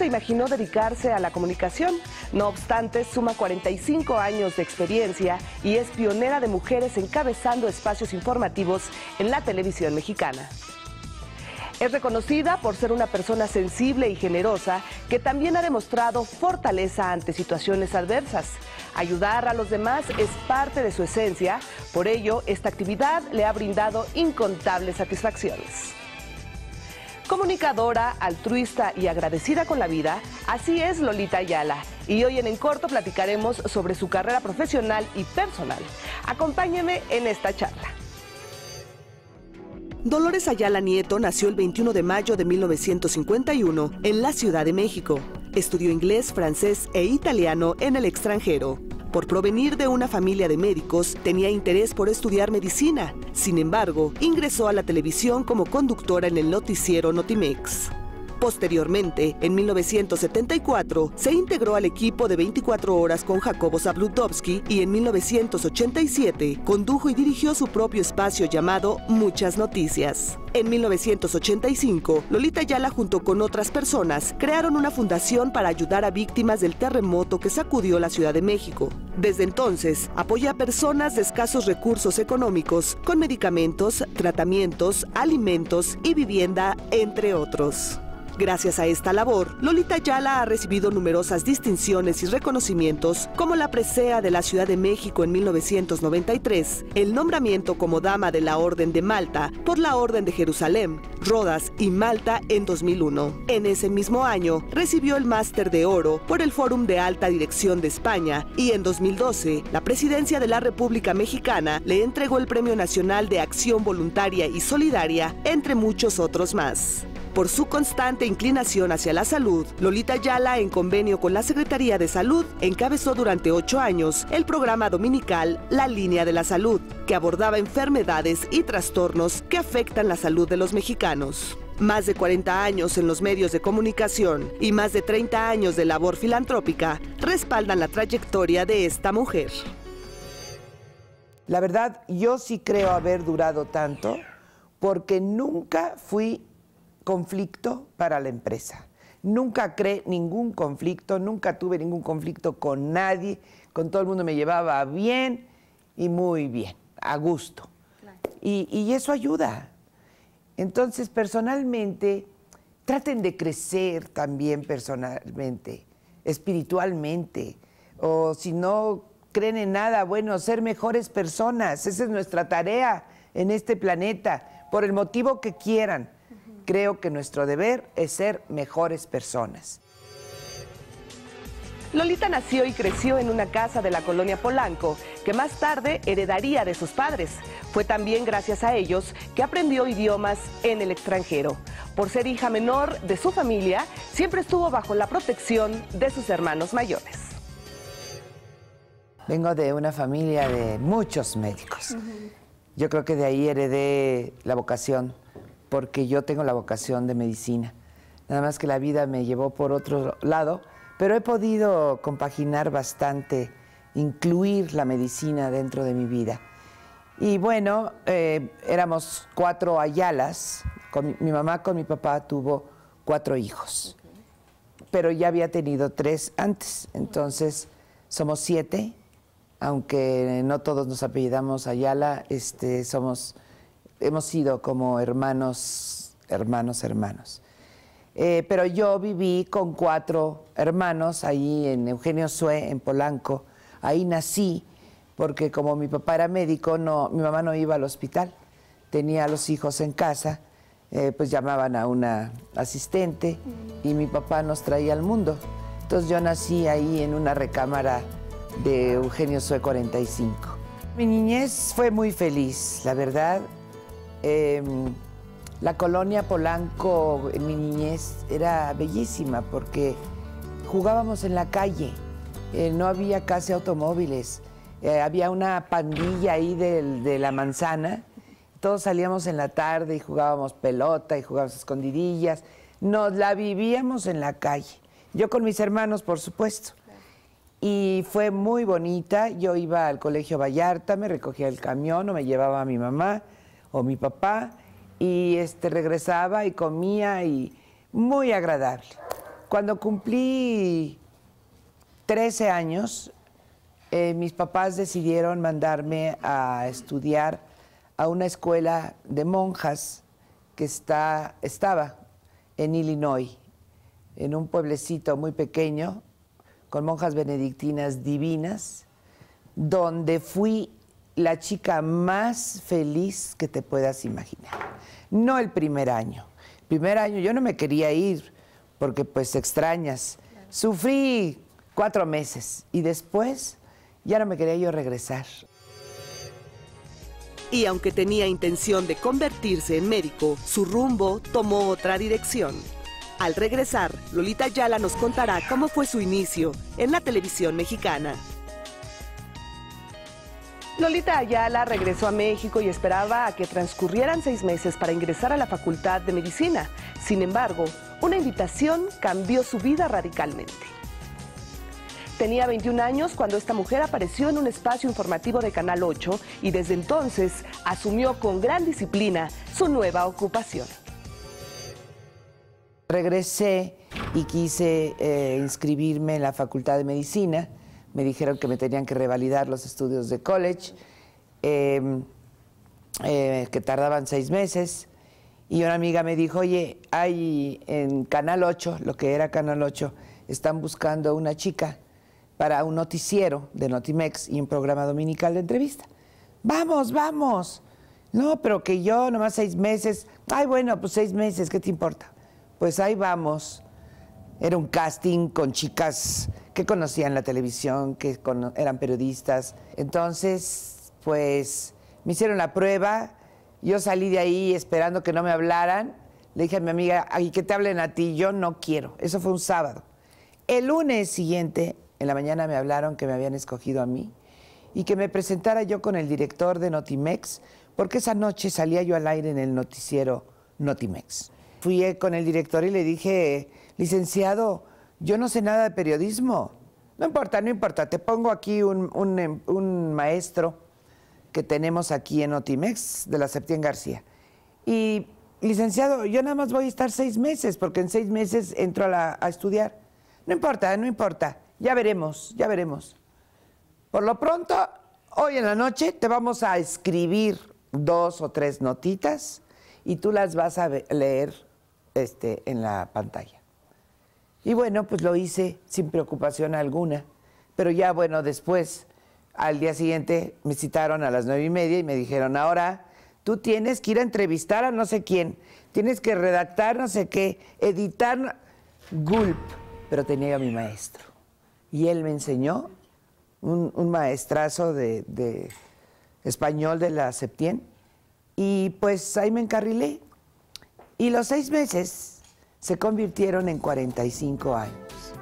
imaginó dedicarse a la comunicación. No obstante, suma 45 años de experiencia y es pionera de mujeres encabezando espacios informativos en la televisión mexicana. Es reconocida por ser una persona sensible y generosa que también ha demostrado fortaleza ante situaciones adversas. Ayudar a los demás es parte de su esencia, por ello esta actividad le ha brindado incontables satisfacciones. Comunicadora, altruista y agradecida con la vida, así es Lolita Ayala. Y hoy en Corto platicaremos sobre su carrera profesional y personal. Acompáñenme en esta charla. Dolores Ayala Nieto nació el 21 de mayo de 1951 en la Ciudad de México. Estudió inglés, francés e italiano en el extranjero. Por provenir de una familia de médicos, tenía interés por estudiar medicina. Sin embargo, ingresó a la televisión como conductora en el noticiero Notimex. Posteriormente, en 1974, se integró al equipo de 24 horas con Jacobo Zabludovsky y en 1987 condujo y dirigió su propio espacio llamado Muchas Noticias. En 1985, Lolita Ayala junto con otras personas crearon una fundación para ayudar a víctimas del terremoto que sacudió la Ciudad de México. Desde entonces, apoya a personas de escasos recursos económicos con medicamentos, tratamientos, alimentos y vivienda, entre otros. Gracias a esta labor, Lolita Ayala ha recibido numerosas distinciones y reconocimientos, como la presea de la Ciudad de México en 1993, el nombramiento como Dama de la Orden de Malta por la Orden de Jerusalén, Rodas y Malta en 2001. En ese mismo año, recibió el Máster de Oro por el Fórum de Alta Dirección de España y en 2012, la Presidencia de la República Mexicana le entregó el Premio Nacional de Acción Voluntaria y Solidaria, entre muchos otros más. Por su constante inclinación hacia la salud, Lolita Ayala, en convenio con la Secretaría de Salud, encabezó durante 8 años el programa dominical La Línea de la Salud, que abordaba enfermedades y trastornos que afectan la salud de los mexicanos. Más de 40 años en los medios de comunicación y más de 30 años de labor filantrópica respaldan la trayectoria de esta mujer. La verdad, yo sí creo haber durado tanto porque nunca fui conflicto para la empresa. Nunca creé ningún conflicto, nunca tuve ningún conflicto con nadie, con todo el mundo me llevaba bien y muy bien, a gusto. Claro. Y eso ayuda. Entonces, personalmente, traten de crecer también personalmente, espiritualmente, o si no creen en nada, bueno, ser mejores personas. Esa es nuestra tarea en este planeta, por el motivo que quieran. Creo que nuestro deber es ser mejores personas. Lolita nació y creció en una casa de la colonia Polanco, que más tarde heredaría de sus padres. Fue también gracias a ellos que aprendió idiomas en el extranjero. Por ser hija menor de su familia, siempre estuvo bajo la protección de sus hermanos mayores. Vengo de una familia de muchos médicos. Yo creo que de ahí heredé la vocación, porque yo tengo la vocación de medicina. Nada más que la vida me llevó por otro lado, pero he podido compaginar bastante, incluir la medicina dentro de mi vida. Y bueno, éramos 4 Ayalas. Mi mamá con mi papá tuvo 4 hijos, pero ya había tenido 3 antes, entonces somos 7, aunque no todos nos apellidamos Ayala, hemos sido como hermanos. Pero yo viví con 4 hermanos ahí en Eugenio Sue, en Polanco. Ahí nací, porque como mi papá era médico, mi mamá no iba al hospital. Tenía a los hijos en casa, pues llamaban a una asistente y mi papá nos traía al mundo. Entonces yo nací ahí en una recámara de Eugenio Sue 45. Mi niñez fue muy feliz, la verdad. La colonia Polanco en mi niñez era bellísima porque jugábamos en la calle, no había casi automóviles, había una pandilla ahí de la manzana, todos salíamos en la tarde y jugábamos pelota y jugábamos escondidillas, nos la vivíamos en la calle, yo con mis hermanos por supuesto. Y fue muy bonita, yo iba al Colegio Vallarta, me recogía el camión o me llevaba a mi mamá o mi papá y regresaba y comía y muy agradable. Cuando cumplí 13 años, mis papás decidieron mandarme a estudiar a una escuela de monjas que estaba en Illinois, en un pueblecito muy pequeño, con monjas benedictinas divinas, donde fui la chica más feliz que te puedas imaginar. No el primer año. El primer año yo no me quería ir porque pues extrañas. Sufrí 4 meses y después ya no me quería yo regresar. Y aunque tenía intención de convertirse en médico, su rumbo tomó otra dirección. Al regresar, Lolita Ayala nos contará cómo fue su inicio en la televisión mexicana. Lolita Ayala regresó a México y esperaba a que transcurrieran 6 meses para ingresar a la Facultad de Medicina. Sin embargo, una invitación cambió su vida radicalmente. Tenía 21 años cuando esta mujer apareció en un espacio informativo de Canal 8 y desde entonces asumió con gran disciplina su nueva ocupación. Regresé y quise inscribirme en la Facultad de Medicina. Me dijeron que me tenían que revalidar los estudios de college, que tardaban 6 meses. Y una amiga me dijo, oye, hay en Canal 8, lo que era Canal 8, están buscando una chica para un noticiero de Notimex y un programa dominical de entrevista. ¡Vamos, vamos! No, pero que yo nomás 6 meses. Ay, bueno, pues 6 meses, ¿qué te importa? Pues ahí vamos. Era un casting con chicas que conocían la televisión, que eran periodistas. Entonces, pues, me hicieron la prueba. Yo salí de ahí esperando que no me hablaran. Le dije a mi amiga, ay, que te hablen a ti, yo no quiero. Eso fue un sábado. El lunes siguiente, en la mañana me hablaron que me habían escogido a mí y que me presentara yo con el director de Notimex, porque esa noche salía yo al aire en el noticiero Notimex. Fui con el director y le dije, licenciado, yo no sé nada de periodismo. No importa, no importa, te pongo aquí un maestro que tenemos aquí en Notimex, de la Septién García. Y, licenciado, yo nada más voy a estar 6 meses, porque en 6 meses entro a estudiar. No importa, no importa, ya veremos, ya veremos. Por lo pronto, hoy en la noche te vamos a escribir 2 o 3 notitas y tú las vas a leer en la pantalla. Y bueno, pues lo hice sin preocupación alguna. Pero ya, bueno, después, al día siguiente, me citaron a las 9:30 y me dijeron, ahora tú tienes que ir a entrevistar a no sé quién, tienes que redactar no sé qué, editar, gulp. Pero tenía a mi maestro. Y él me enseñó, un maestrazo de español de la Septién. Y pues ahí me encarrilé. Y los 6 meses se convirtieron en 45 años.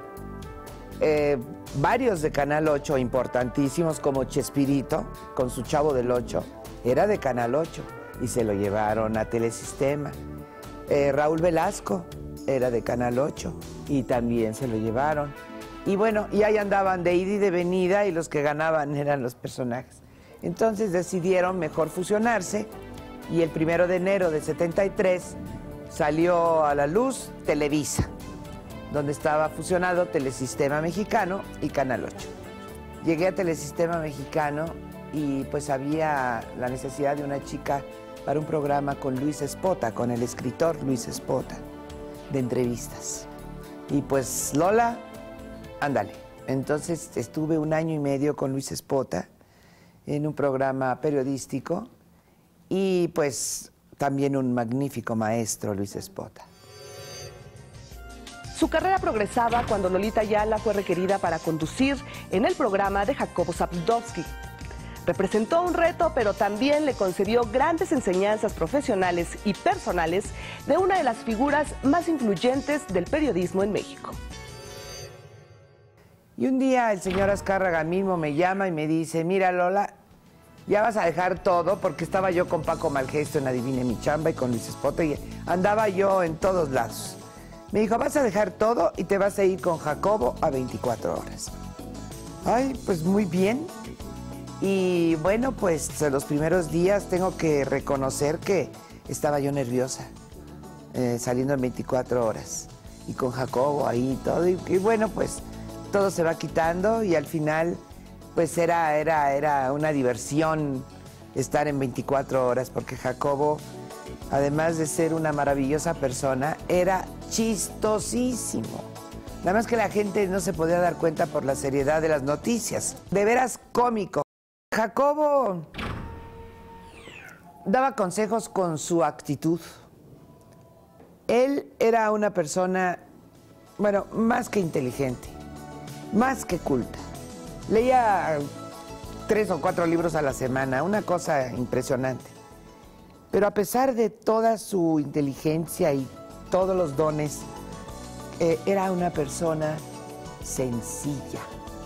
Varios de Canal 8 importantísimos, como Chespirito, con su Chavo del 8, era de Canal 8 y se lo llevaron a Telesistema. Raúl Velasco era de Canal 8 y también se lo llevaron. Y bueno, y ahí andaban de ida y de venida y los que ganaban eran los personajes. Entonces decidieron mejor fusionarse y el 1 de enero de 73 salió a la luz Televisa, donde estaba fusionado Telesistema Mexicano y Canal 8. Llegué a Telesistema Mexicano y pues había la necesidad de una chica para un programa con Luis Espota, con el escritor Luis Espota, de entrevistas. Y pues Lola, ándale. Entonces estuve 1 año y medio con Luis Espota en un programa periodístico y pues también un magnífico maestro, Luis Espota. Su carrera progresaba cuando Lolita Ayala fue requerida para conducir en el programa de Jacobo Zabludovsky. Representó un reto, pero también le concedió grandes enseñanzas profesionales y personales de una de las figuras más influyentes del periodismo en México. Y un día el señor Azcárraga mismo me llama y me dice, mira Lola, ya vas a dejar todo, porque estaba yo con Paco Malgesto en Adivine mi Chamba y con Luis Espota y andaba yo en todos lados. Me dijo, vas a dejar todo y te vas a ir con Jacobo a 24 horas. Ay, pues muy bien. Y bueno, pues los primeros días tengo que reconocer que estaba yo nerviosa, saliendo en 24 horas. y con Jacobo ahí y todo. Y bueno, pues todo se va quitando y al final pues era una diversión estar en 24 horas porque Jacobo, además de ser una maravillosa persona, era chistosísimo. Nada más que la gente no se podía dar cuenta por la seriedad de las noticias. De veras cómico. Jacobo daba consejos con su actitud. Él era una persona, bueno, más que inteligente, más que culta. Leía 3 o 4 libros a la semana, una cosa impresionante. Pero a pesar de toda su inteligencia y todos los dones, era una persona sencilla,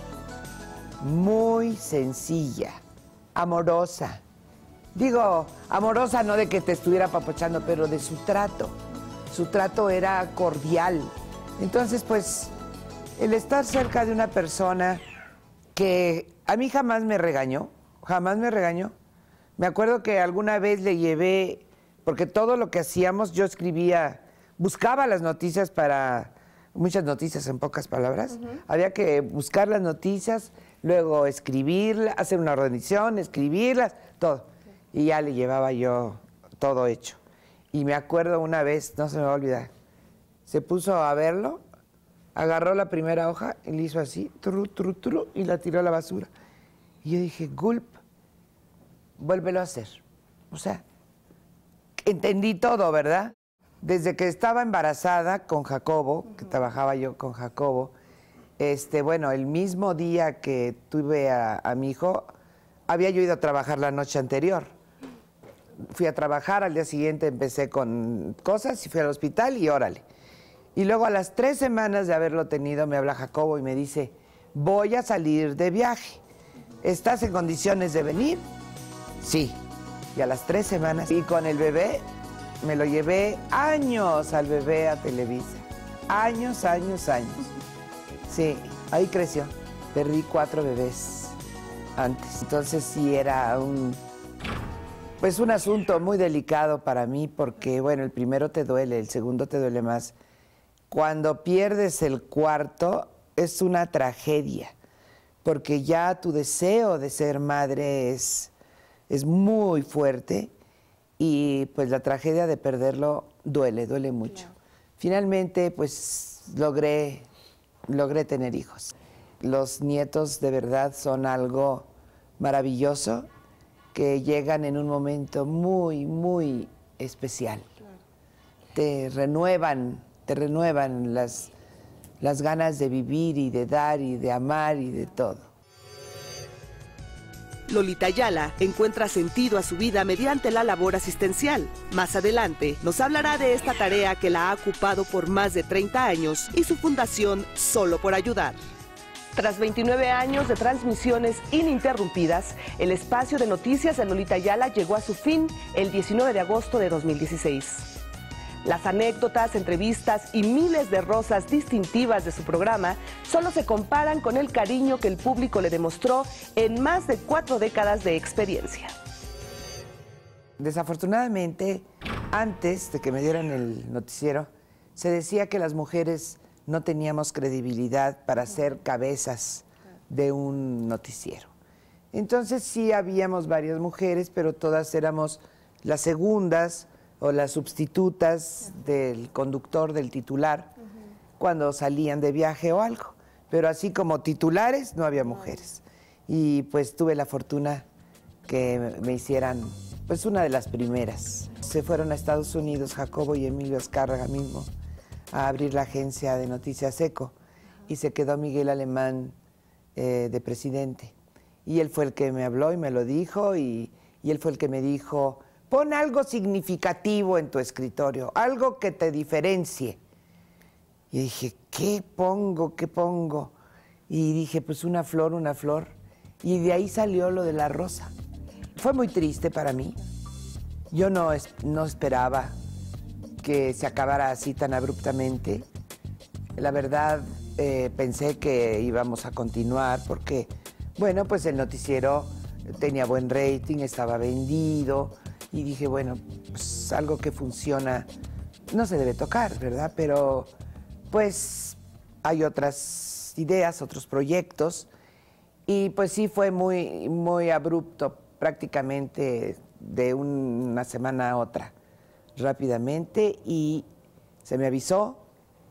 muy sencilla, amorosa. Digo, amorosa no de que te estuviera papochando, pero de su trato. Su trato era cordial. Entonces, pues, el estar cerca de una persona que a mí jamás me regañó, Me acuerdo que alguna vez le llevé, porque todo lo que hacíamos, yo escribía, buscaba las noticias para, muchas noticias en pocas palabras. Había que buscar las noticias, luego escribirlas, hacer una rendición, escribirlas, todo. Y ya le llevaba yo todo hecho. Y me acuerdo una vez, no se me va a olvidar, se puso a verlo, agarró la primera hoja y le hizo así, y la tiró a la basura. Y yo dije, gulp, vuélvelo a hacer. O sea, entendí todo, ¿verdad? Desde que estaba embarazada con Jacobo, que trabajaba yo con Jacobo, bueno, el mismo día que tuve a mi hijo, había yo ido a trabajar la noche anterior. Fui a trabajar, al día siguiente empecé con cosas y fui al hospital y órale. Y luego a las 3 semanas de haberlo tenido me habla Jacobo y me dice, voy a salir de viaje. ¿Estás en condiciones de venir? Sí. Y a las 3 semanas, y con el bebé, me lo llevé años al bebé a Televisa. Años. Sí, ahí creció. Perdí 4 bebés antes. Entonces sí era un asunto muy delicado para mí porque, bueno, el primero te duele, el segundo te duele más. Cuando pierdes el cuarto es una tragedia, porque ya tu deseo de ser madre es muy fuerte y pues la tragedia de perderlo duele mucho. Claro. Finalmente, pues logré tener hijos. Los nietos de verdad son algo maravilloso que llegan en un momento muy especial. Claro. Te renuevan las ganas de vivir y de dar y de amar y de todo. Lolita Ayala encuentra sentido a su vida mediante la labor asistencial. Más adelante nos hablará de esta tarea que la ha ocupado por más de 30 años y su fundación Solo por Ayudar. Tras 29 años de transmisiones ininterrumpidas, el espacio de noticias de Lolita Ayala llegó a su fin el 19 de agosto de 2016. Las anécdotas, entrevistas y miles de rosas distintivas de su programa solo se comparan con el cariño que el público le demostró en más de 4 décadas de experiencia. Desafortunadamente, antes de que me dieran el noticiero, se decía que las mujeres no teníamos credibilidad para ser cabezas de un noticiero. Entonces sí habíamos varias mujeres, pero todas éramos las segundas o las sustitutas del conductor, del titular, cuando salían de viaje o algo. Pero así como titulares no había mujeres. Y pues tuve la fortuna que me hicieran pues una de las primeras. Se fueron a Estados Unidos Jacobo y Emilio Azcárraga mismo a abrir la agencia de Noticias Eco y se quedó Miguel Alemán de presidente. Y él fue el que me habló y me lo dijo y él fue el que me dijo, pon algo significativo en tu escritorio, algo que te diferencie. Y dije, ¿qué pongo? ¿Qué pongo? Y dije, pues una flor. Y de ahí salió lo de la rosa. Fue muy triste para mí. Yo no esperaba que se acabara así tan abruptamente. La verdad, pensé que íbamos a continuar porque, bueno, pues el noticiero tenía buen rating, estaba vendido. Y dije, bueno, pues algo que funciona no se debe tocar, ¿verdad? Pero pues hay otras ideas, otros proyectos, y pues sí fue muy abrupto, prácticamente de una semana a otra, rápidamente, y se me avisó,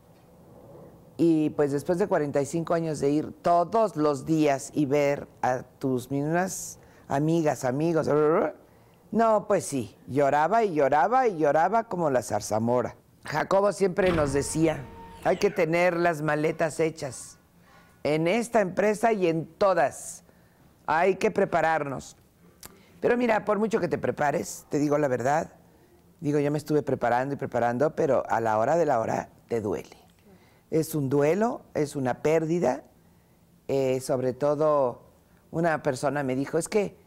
y pues después de 45 años de ir todos los días y ver a tus mismas amigas, amigos, no, pues sí, lloraba y lloraba y lloraba como la zarzamora. Jacobo siempre nos decía, hay que tener las maletas hechas. En esta empresa y en todas hay que prepararnos. Pero mira, por mucho que te prepares, te digo la verdad, digo, yo me estuve preparando y preparando, pero a la hora de la hora te duele. Es un duelo, es una pérdida. Sobre todo, una persona me dijo, es que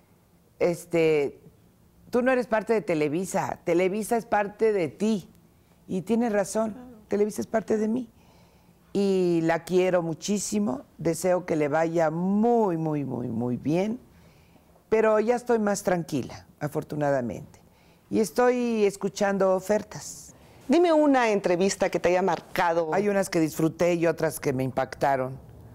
tú no eres parte de Televisa, Televisa es parte de ti. Y tienes razón, Televisa es parte de mí. Y la quiero muchísimo, deseo que le vaya muy bien, pero ya estoy más tranquila, afortunadamente. Y estoy escuchando ofertas. Dime una entrevista que te haya marcado. Hay unas que disfruté y otras que me impactaron.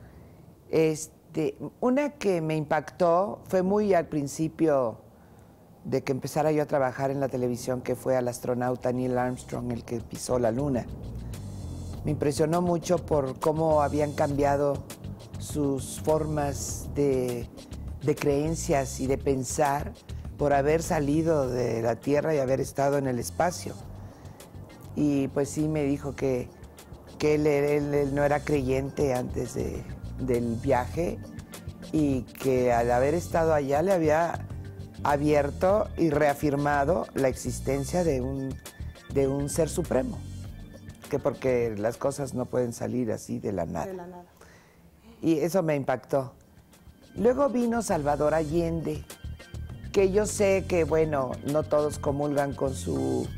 Una que me impactó fue muy al principio de que empezara yo a trabajar en la televisión, que fue al astronauta Neil Armstrong, el que pisó la luna. Me impresionó mucho por cómo habían cambiado sus formas de creencias y de pensar por haber salido de la Tierra y haber estado en el espacio. Y pues sí me dijo que él no era creyente antes del viaje y que al haber estado allá le había abierto y reafirmado la existencia de un ser supremo. Que porque las cosas no pueden salir así de la nada. Y eso me impactó. Luego vino Salvador Allende, que yo sé que, bueno, no todos comulgan con su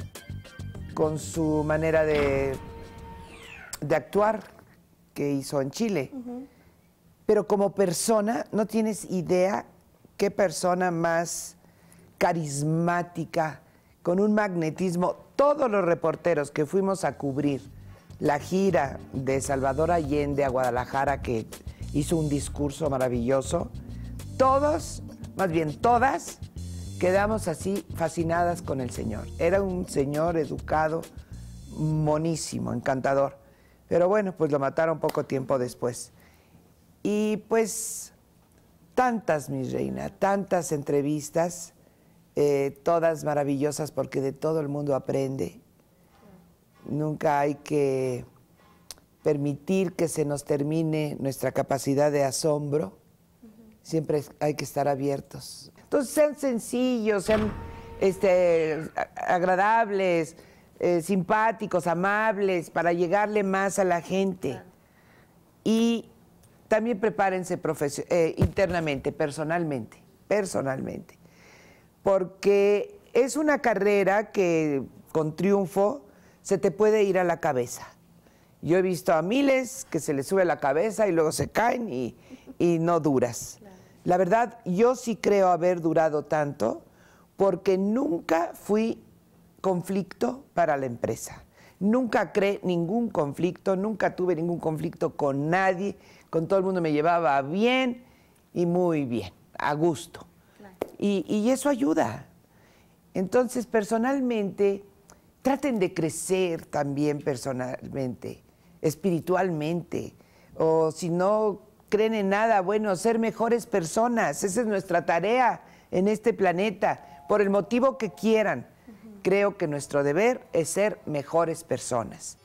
manera de actuar que hizo en Chile. Pero como persona, no tienes idea qué persona más carismática, con un magnetismo. Todos los reporteros que fuimos a cubrir la gira de Salvador Allende a Guadalajara, que hizo un discurso maravilloso, todos, más bien todas, quedamos así fascinadas con el señor. Era un señor educado, monísimo, encantador. Pero bueno, pues lo mataron poco tiempo después. Y pues tantas, mi reina, tantas entrevistas, todas maravillosas porque de todo el mundo aprende. Nunca hay que permitir que se nos termine nuestra capacidad de asombro. Siempre hay que estar abiertos. Entonces sean sencillos, sean agradables, simpáticos, amables, para llegarle más a la gente. Y también prepárense internamente, personalmente, porque es una carrera que con triunfo se te puede ir a la cabeza. Yo he visto a miles que se les sube la cabeza y luego se caen y no duras. La verdad, yo sí creo haber durado tanto porque nunca fui conflicto para la empresa. Nunca creé ningún conflicto, nunca tuve ningún conflicto con nadie, con todo el mundo me llevaba bien y muy bien, a gusto. Y eso ayuda. Entonces, personalmente, traten de crecer también personalmente, espiritualmente, o si no creen en nada, bueno, ser mejores personas. Esa es nuestra tarea en este planeta, por el motivo que quieran. Creo que nuestro deber es ser mejores personas.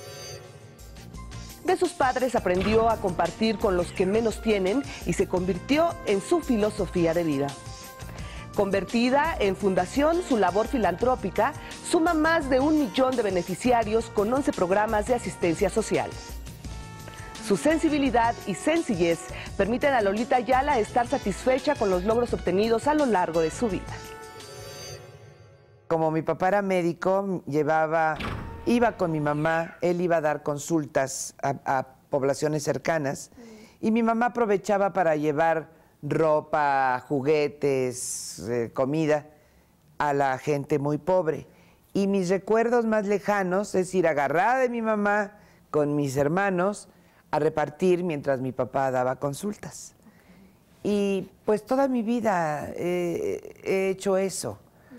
De sus padres aprendió a compartir con los que menos tienen y se convirtió en su filosofía de vida. Convertida en fundación, su labor filantrópica suma más de 1 millón de beneficiarios con 11 programas de asistencia social. Su sensibilidad y sencillez permiten a Lolita Ayala estar satisfecha con los logros obtenidos a lo largo de su vida. Como mi papá era médico, iba con mi mamá, él iba a dar consultas a poblaciones cercanas y mi mamá aprovechaba para llevar ropa, juguetes, comida a la gente muy pobre. Y mis recuerdos más lejanos es ir agarrada de mi mamá con mis hermanos a repartir mientras mi papá daba consultas. Y pues toda mi vida he hecho eso.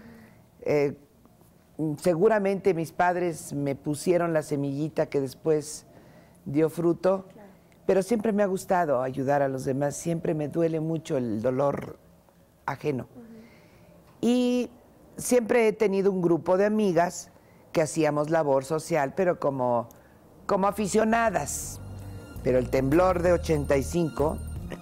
Seguramente mis padres me pusieron la semillita que después dio fruto, pero siempre me ha gustado ayudar a los demás, siempre me duele mucho el dolor ajeno. Y siempre he tenido un grupo de amigas que hacíamos labor social, pero como aficionadas. Pero el temblor de 85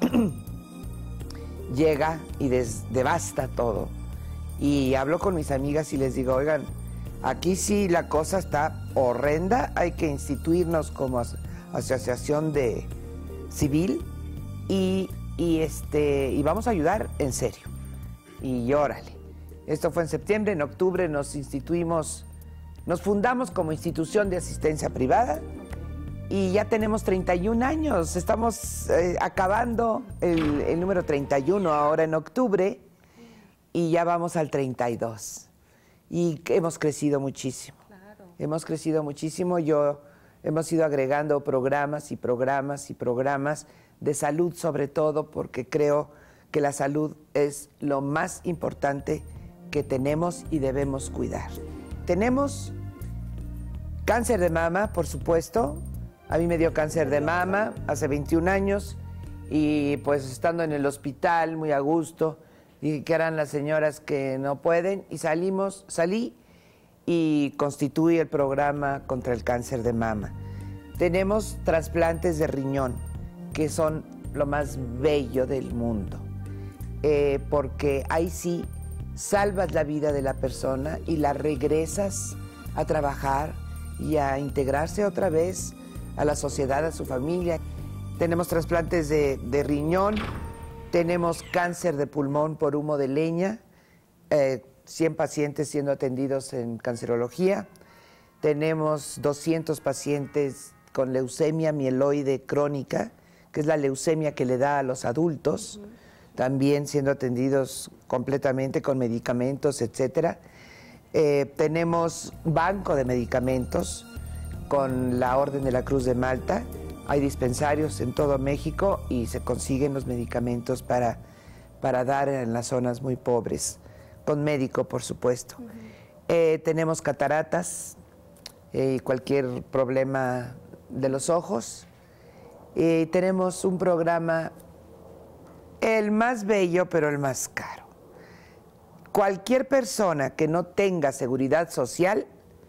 llega y devasta todo. Y hablo con mis amigas y les digo, oigan, aquí sí la cosa está horrenda, hay que instituirnos como asociación civil y vamos a ayudar en serio. Y órale. Esto fue en septiembre, en octubre nos fundamos como institución de asistencia privada y ya tenemos 31 años. Estamos acabando el número 31 ahora en octubre y ya vamos al 32. Y hemos crecido muchísimo. Claro. Hemos crecido muchísimo. Hemos ido agregando programas y programas y programas de salud, sobre todo porque creo que la salud es lo más importante que tenemos y debemos cuidar. Tenemos cáncer de mama, por supuesto. A mí me dio cáncer de mama hace 21 años y pues estando en el hospital muy a gusto, dije que eran las señoras que no pueden y salí y constituí el programa contra el cáncer de mama. Tenemos trasplantes de riñón, que son lo más bello del mundo, porque ahí sí salvas la vida de la persona y la regresas a trabajar y a integrarse otra vez a la sociedad, a su familia. Tenemos trasplantes de riñón, tenemos cáncer de pulmón por humo de leña, 100 pacientes siendo atendidos en cancerología, tenemos 200 pacientes con leucemia mieloide crónica, que es la leucemia que le da a los adultos, también siendo atendidos completamente con medicamentos, etcétera. Tenemos banco de medicamentos con la Orden de la Cruz de Malta. Hay dispensarios en todo México y se consiguen los medicamentos para dar en las zonas muy pobres, con médico, por supuesto. Tenemos cataratas y cualquier problema de los ojos. Tenemos un programa, el más bello, pero el más caro. Cualquier persona que no tenga seguridad social,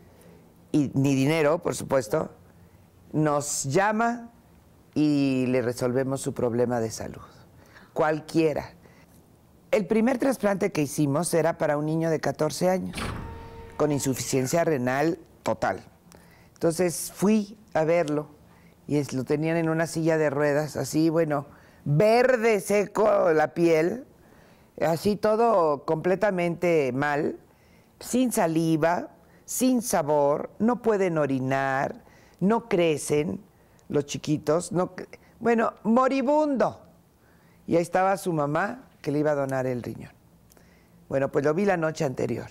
ni dinero, por supuesto, nos llama y le resolvemos su problema de salud. Cualquiera. El primer trasplante que hicimos era para un niño de 14 años, con insuficiencia renal total. Entonces fui a verlo y lo tenían en una silla de ruedas, así, bueno, verde, seco la piel, así todo completamente mal, sin saliva, sin sabor, no pueden orinar, no crecen los chiquitos, bueno, moribundo. Y ahí estaba su mamá que le iba a donar el riñón. Bueno, pues lo vi la noche anterior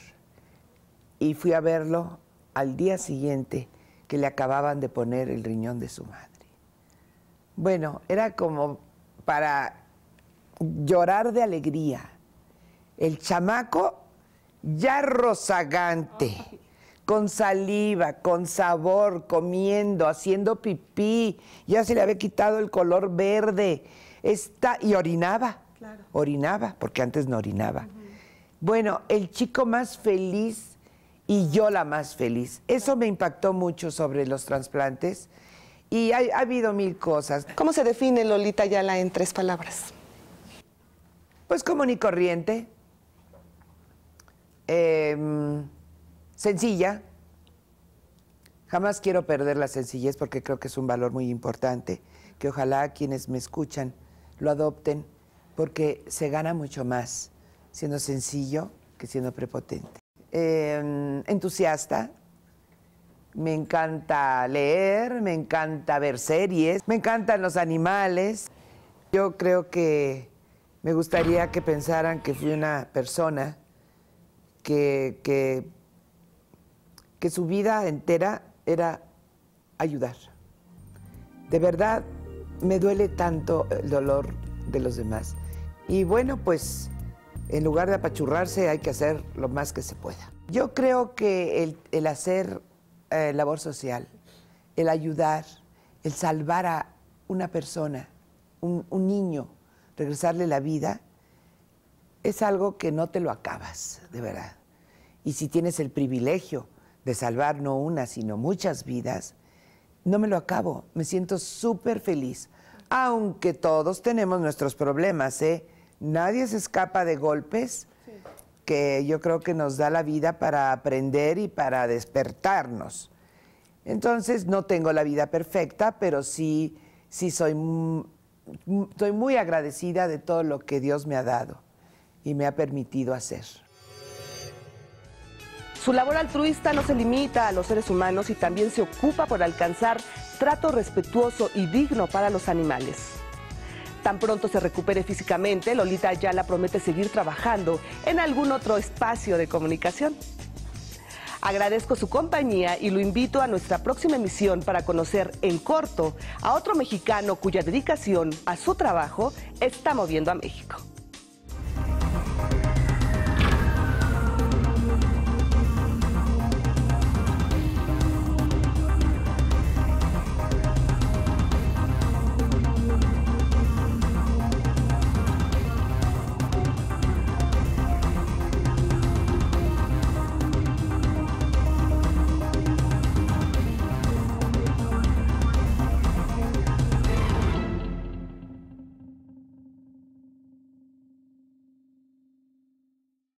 y fui a verlo al día siguiente que le acababan de poner el riñón de su madre. Bueno, era como para llorar de alegría. El chamaco ya rozagante, con saliva, con sabor, comiendo, haciendo pipí, ya se le había quitado el color verde, y orinaba, claro. Orinaba, porque antes no orinaba. Bueno, el chico más feliz y yo la más feliz. Eso me impactó mucho sobre los trasplantes y ha habido mil cosas. ¿Cómo se define Lolita Ayala en 3 palabras? Pues común y corriente, sencilla. Jamás quiero perder la sencillez porque creo que es un valor muy importante, que ojalá quienes me escuchan lo adopten, porque se gana mucho más siendo sencillo que siendo prepotente. Entusiasta, me encanta leer, me encanta ver series, me encantan los animales. Yo creo que me gustaría que pensaran que fui una persona que su vida entera era ayudar. De verdad, me duele tanto el dolor de los demás. Y bueno, pues en lugar de apachurrarse hay que hacer lo más que se pueda. Yo creo que el hacer labor social, el ayudar, el salvar a una persona, un niño, regresarle la vida, es algo que no te lo acabas, de verdad. Y si tienes el privilegio de salvar no una, sino muchas vidas, no me lo acabo. Me siento súper feliz. Aunque todos tenemos nuestros problemas, ¿eh? Nadie se escapa de golpes que yo creo que nos da la vida para aprender y para despertarnos. Entonces, no tengo la vida perfecta, pero sí estoy muy agradecida de todo lo que Dios me ha dado y me ha permitido hacer. Su labor altruista no se limita a los seres humanos y también se ocupa por alcanzar trato respetuoso y digno para los animales. Tan pronto se recupere físicamente, Lolita Ayala promete seguir trabajando en algún otro espacio de comunicación. Agradezco su compañía y lo invito a nuestra próxima emisión para conocer en corto a otro mexicano cuya dedicación a su trabajo está moviendo a México.